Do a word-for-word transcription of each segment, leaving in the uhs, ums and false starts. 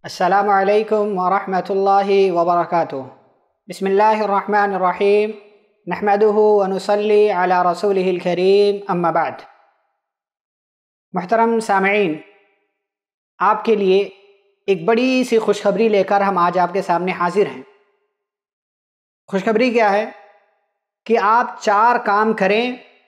السلام علیکم ورحمۃ اللہ وبرکاتہ۔ بسم اللہ الرحمن الرحیم، نحمدہ ونصلی علی رسولہ الکریم، اما بعد۔ محترم سامعین، آپ کے لیے ایک بڑی سی خوشخبری لے کر ہم آج آپ کے سامنے حاضر ہیں۔ خوشخبری کیا ہے کہ آپ چار کام کریں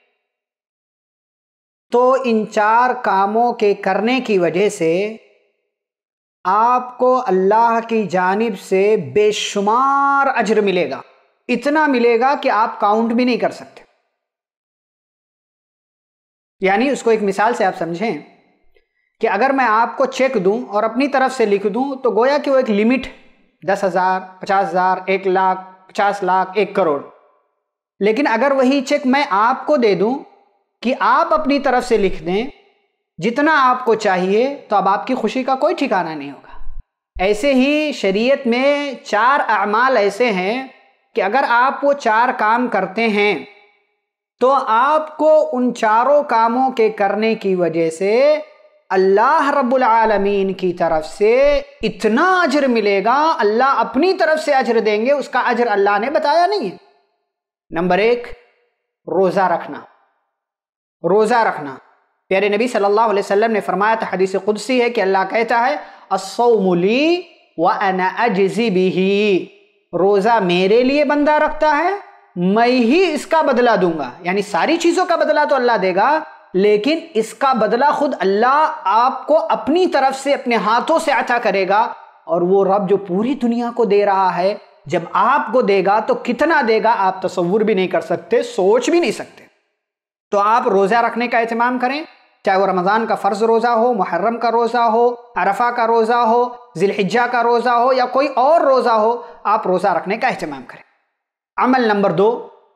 تو ان چار کاموں کے کرنے کی وجہ سے آپ کو اللہ کی جانب سے بے شمار اجر ملے گا، اتنا ملے گا کہ آپ کاؤنٹ بھی نہیں کر سکتے۔ یعنی اس کو ایک مثال سے آپ سمجھیں کہ اگر میں آپ کو چیک دوں اور اپنی طرف سے لکھ دوں تو گویا کہ وہ ایک لمٹ دس ہزار، پچاس ہزار، ایک لاکھ، پچاس لاکھ، ایک کروڑ، لیکن اگر وہی چیک میں آپ کو دے دوں کہ آپ اپنی طرف سے لکھ دیں جتنا آپ کو چاہیے، تو اب آپ کی خوشی کا کوئی ٹھکانہ نہیں ہوگا۔ ایسے ہی شریعت میں چار اعمال ایسے ہیں کہ اگر آپ وہ چار کام کرتے ہیں تو آپ کو ان چاروں کاموں کے کرنے کی وجہ سے اللہ رب العالمین کی طرف سے اتنا اجر ملے گا، اللہ اپنی طرف سے اجر دیں گے، اس کا اجر اللہ نے بتایا نہیں ہے۔ نمبر ایک، روزہ رکھنا۔ روزہ رکھنا، پیارے نبی صلی اللہ علیہ وسلم نے فرمایا تھا، حدیث قدسی ہے کہ اللہ کہتا ہے الصوم لی وانا اجزی بہ، روزہ میرے لیے بندہ رکھتا ہے، میں ہی اس کا بدلہ دوں گا۔ یعنی ساری چیزوں کا بدلہ تو اللہ دے گا، لیکن اس کا بدلہ خود اللہ آپ کو اپنی طرف سے اپنے ہاتھوں سے عطا کرے گا۔ اور وہ رب جو پوری دنیا کو دے رہا ہے، جب آپ کو دے گا تو کتنا دے گا آپ تصور بھی نہیں کر سکتے، سوچ بھی نہیں سکتے۔ تو آپ روزہ رکھنے کا اہتمام کریں، چاہے وہ رمضان کا فرض روزہ ہو، محرم کا روزہ ہو، عرفہ کا روزہ ہو، ذی الحجہ کا روزہ ہو، یا کوئی اور روزہ ہو، آپ روزہ رکھنے کا اہتمام کریں۔ عمل نمبر دو،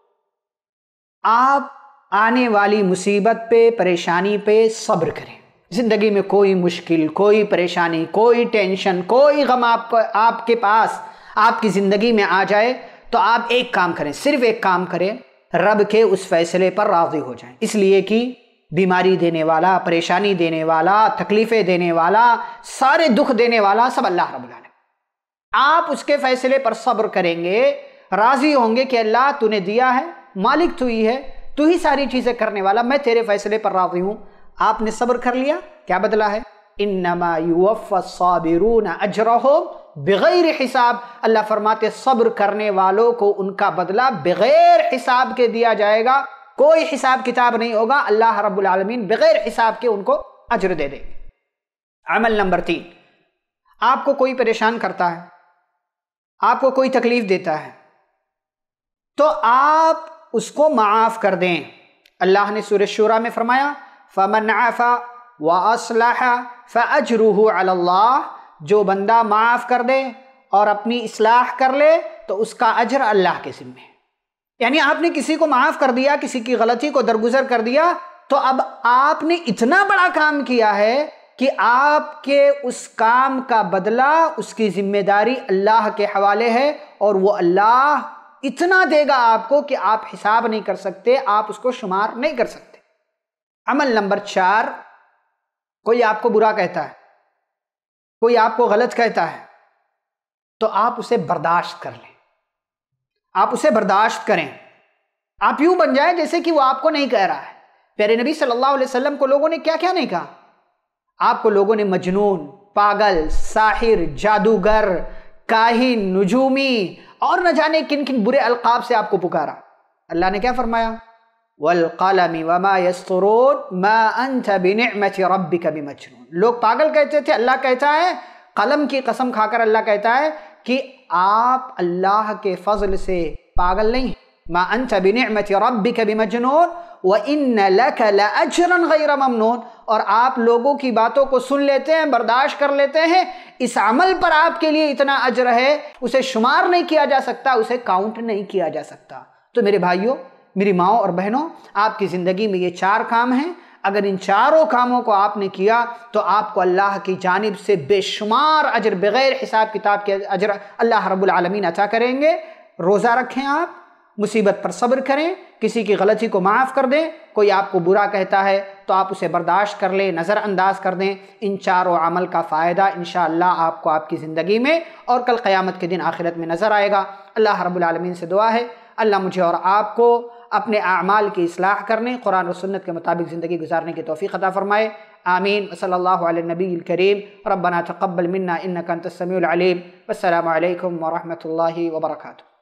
آپ آنے والی مصیبت پہ، پریشانی پہ صبر کریں۔ زندگی میں کوئی مشکل، کوئی پریشانی، کوئی ٹینشن، کوئی غم آپ آپ کے پاس، آپ کی زندگی میں آ جائے تو آپ ایک کام کریں، صرف ایک کام کریں، رب کے اس فیصلے پر راضی ہو جائیں، اس لیے کہ بیماری دینے والا، پریشانی دینے والا، تکلیفیں دینے والا، سارے دکھ دینے والا سب اللہ رب العالمین۔ آپ اس کے فیصلے پر صبر کریں گے، راضی ہوں گے کہ اللہ تو نے دیا ہے، مالک تو ہی ہے، تو ہی ساری چیزیں کرنے والا، میں تیرے فیصلے پر راضی ہوں۔ آپ نے صبر کر لیا، کیا بدلہ ہے؟ انما یوفی الصابرون اجرہم بغیر حساب، اللہ فرماتے صبر کرنے والوں کو ان کا بدلہ بغیر حساب کے دیا جائے گا، کوئی حساب کتاب نہیں ہوگا، اللہ رب العالمین بغیر حساب کے ان کو اجر دے دیں گے۔ عمل نمبر تین، آپ کو کوئی پریشان کرتا ہے، آپ کو کوئی تکلیف دیتا ہے تو آپ اس کو معاف کر دیں۔ اللہ نے سورہ شورى میں فرمایا فَمَنْ عَفَا وَأَصْلَحَ فَأَجْرُهُ عَلَى اللَّهِ، جو بندہ معاف کر دے اور اپنی اصلاح کر لے تو اس کا اجر اللہ کے ذمہ ہے۔ یعنی آپ نے کسی کو معاف کر دیا، کسی کی غلطی کو درگزر کر دیا، تو اب آپ نے اتنا بڑا کام کیا ہے کہ آپ کے اس کام کا بدلہ، اس کی ذمہ داری اللہ کے حوالے ہے، اور وہ اللہ اتنا دے گا آپ کو کہ آپ حساب نہیں کر سکتے، آپ اس کو شمار نہیں کر سکتے۔ عمل نمبر چار، کوئی آپ کو برا کہتا ہے، کوئی آپ کو غلط کہتا ہے، تو آپ اسے برداشت کر لیں، آپ اسے برداشت کریں، آپ یوں بن جائیں جیسے کہ وہ آپ کو نہیں کہہ رہا ہے۔ پیارے نبی صلی اللہ علیہ وسلم کو لوگوں نے کیا کیا نہیں کہا؟ آپ کو لوگوں نے مجنون، پاگل، ساحر، جادوگر، کاہن، نجومی اور نہ جانے کن کن برے القاب سے آپ کو پکارا۔ اللہ نے کیا فرمایا؟ وَالْقَلَمِ وَمَا يَسْطُرُونَ مَا أَنْتَ بِنِعْمَةِ رَبِّكَ بِمَجْنُونَ۔ لوگ پاگل کہتے تھے، اللہ کہتا ہے، قلم کی قسم کھا کر اللہ کہتا ہے کہ آپ اللہ کے فضل سے پاگل نہیں ہیں۔ مَا أَنْتَ بِنِعْمَةِ رَبِّكَ بِمَجْنُونَ وَإِنَّ لَكَ لَأَجْرًا غَيْرَ مَمْنُونَ۔ اور آپ لوگوں کی باتوں کو سن لیتے ہیں، برداشت کر لیتے ہیں، اس عمل پر آپ کے لیے اتنا اجر ہے، اسے شمار نہیں کیا جا سکتا، اسے کاؤنٹ نہیں کیا جا سکتا۔ تو میرے بھائیوں، میری ماؤں اور بہنوں، آپ کی زندگی میں یہ چار کام ہیں، اگر ان چاروں کاموں کو آپ نے کیا تو آپ کو اللہ کی جانب سے بے شمار اجر، بغیر حساب کتاب کے اجر اللہ رب العالمین عطا کریں گے۔ روزہ رکھیں، آپ مصیبت پر صبر کریں، کسی کی غلطی کو معاف کر دیں، کوئی آپ کو برا کہتا ہے تو آپ اسے برداشت کر لیں، نظر انداز کر دیں۔ ان چاروں عمل کا فائدہ انشاءاللہ آپ کو آپ کی زندگی میں اور کل قیامت کے دن آخرت میں نظر آئے گا۔ اللہ رب العالمین سے دعا ہے اللہ مجھے اور آپ کو اپنے اعمال کی اصلاح کرنے، قرآن و سنت کے مطابق زندگی گزارنے کی توفیق عطا فرمائے، آمین۔ صلی اللہ علی النبی الکریم، ربنا تقبل منا انک انت السمیع العلیم، والسلام علیکم ورحمۃ اللہ وبرکاتہ۔